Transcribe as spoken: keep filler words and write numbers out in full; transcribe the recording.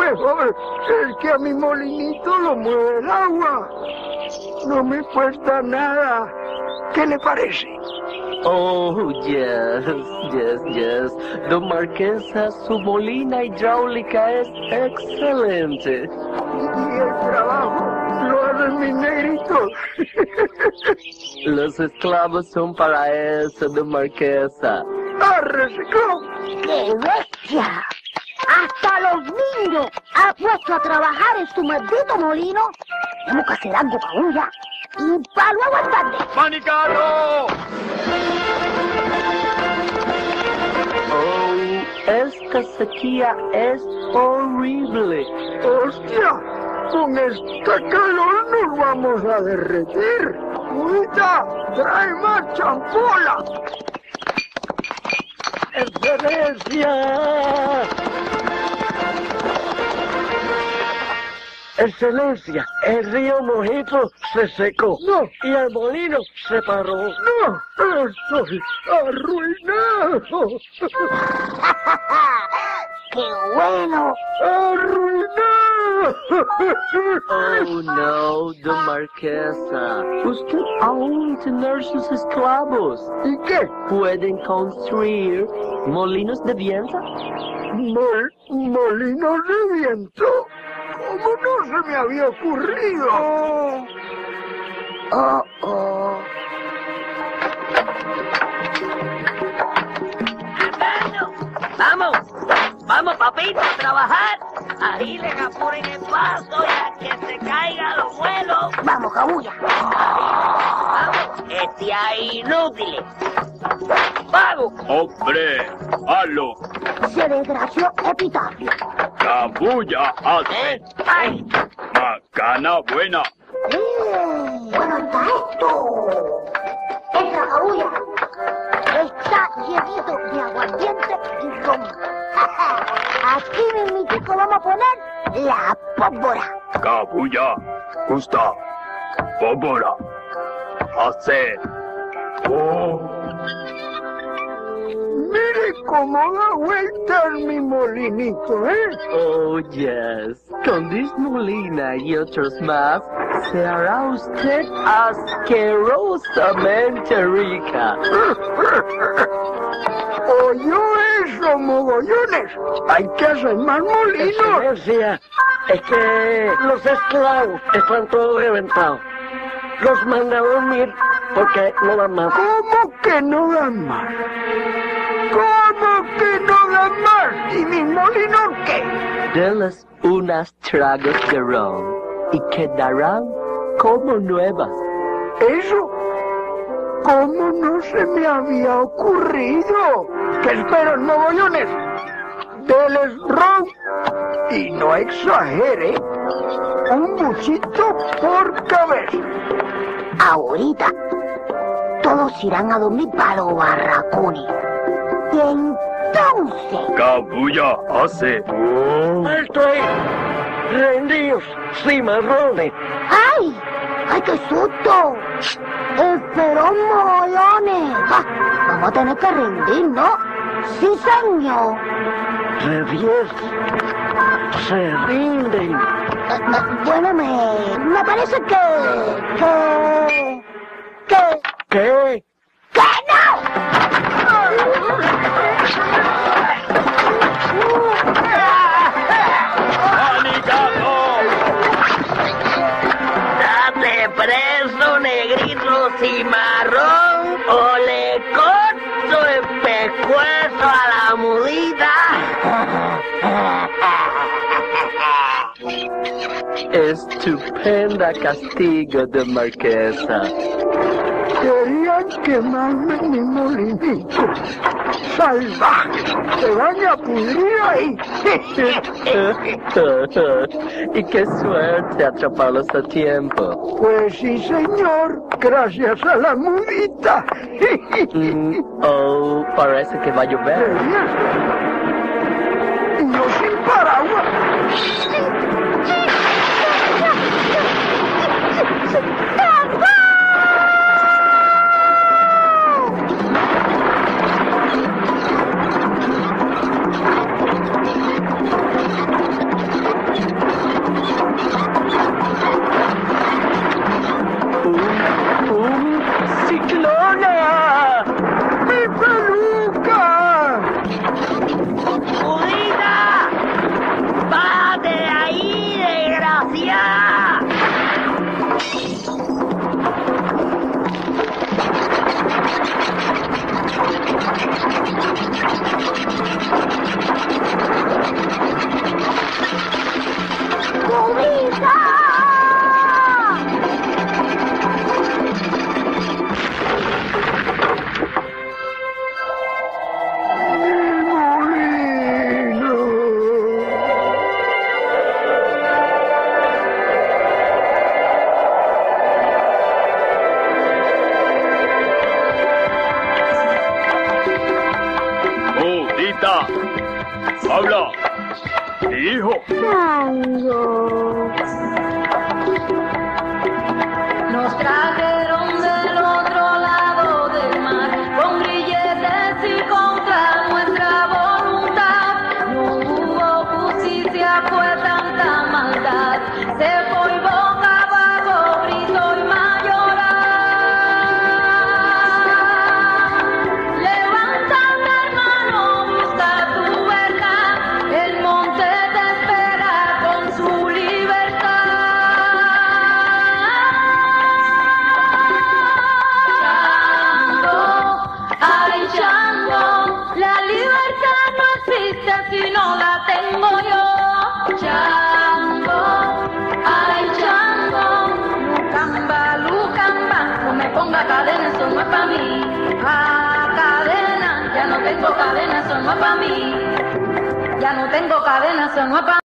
mejor es que a mi molinito lo mueve el agua. No me cuesta nada. ¿Qué le parece? Oh, yes, yes, yes. Don Marquesa, su molina hidráulica es excelente. Y el trabajo lo hacen mis negritos. Los esclavos son para eso, don Marquesa. ¡Arrecicló! ¡Qué bestia! ¡Hasta los niños ha puesto a trabajar en su maldito molino! Tenemos que hacer algo, Cabulla. Y para luego es tarde. ¡Manicarro! Oh, esta sequía es horrible. ¡Hostia! Con esta calor nos vamos a derretir. ¡Mudita! ¡Trae más champola! ¡Excelencia! Excelencia, el río Mojito se secó. No. Y el molino se paró. ¡No! ¡Estoy arruinado! ¡Qué bueno! ¡Arruinado! Oh, no, don Marquesa. Usted aún tiene sus esclavos. ¿Y qué? ¿Pueden construir molinos de viento? Mol ¿Molinos de viento? ¿Cómo no se me había ocurrido? Oh, oh. ¡Vamos! ¡Vamos, papito, a trabajar! Agilen, apuren el paso y a que se caigan los vuelos. Vamos, Cabulla. ¡Vamos! ¡Este ahí inútiles! ¡Vago! ¡Hombre! ¡Halo! Se desgració Epitafio. ¡Cabulla hace! ¿Eh? ¡Ay! ¡Macana buena! ¡Eh! ¡Bueno está esto! ¡Entra, Cabulla! Está llenito de aguardiente y ron. Aquí mismitico vamos a poner la pólvora. ¡Cabulla! ¡Gusta! ¡Pólvora! ¡Hace! ¡Oh! Mire cómo da vueltas mi molinito, ¿eh? Oh, yes. Con this molina y otros más, se hará usted asquerosamente rica. ¿Oyó eso, mogollones? Hay que hacer más molinos. Excelencia, es que los esclavos están todos reventados. Los manda a dormir porque no dan más. ¿Cómo que no dan más? ¿Cómo que no dan más? ¿Y mis molinos qué? Denles unas tragos de ron y quedarán como nuevas. ¿Eso? ¿Cómo no se me había ocurrido? ¿Qué esperan, mogollones? Deles ron y no exagere. Un buchito por cabeza. Ahorita todos irán a dormir para los barracones. Y entonces... ¡Cabulla hace! ¡Oh! ¡Alto ahí! ¡Rendidos, cimarrones! ¡Ay! ¡Ay, qué susto! ¡Esperón, mogollones! Ah, vamos a tener que rendir, ¿no? ¡Sí, señor! De diez se rinden. Eh, eh, bueno, me... me parece que... que... que... ¿Qué? ¡que no! ¡Date preso, Negrito Cimarrón, o le corto el pescuezo a la mudita! Estupenda castigo de Marquesa. Querían quemarme mi molinito. ¡Salvajes! ¡Se van a pudrir ahí! Y qué suerte atraparlos a tiempo. Pues sí, señor. Gracias a la mudita. Mm, oh, parece que va a llover. Y yo sin paraguas. Habla. Hijo. Chango. Nos trajeron del otro lado del mar con grilletes y contra nuestra voluntad. No hubo justicia, fue tanta maldad. Se fue boca abajo, grito y mayoral. Levántate, hermano, busca tu verdad. El monte te espera con su libertad. Ay, Chango, la libertad no existe si no la tengo yo. Chango, ay, Chango, Lucamba, Lucamba, no me ponga cadena, eso no es pa' mí. Ah, cadena, ya no tengo cadena, eso no es pa' mí. Ya no tengo cadena, eso no es pa' mí.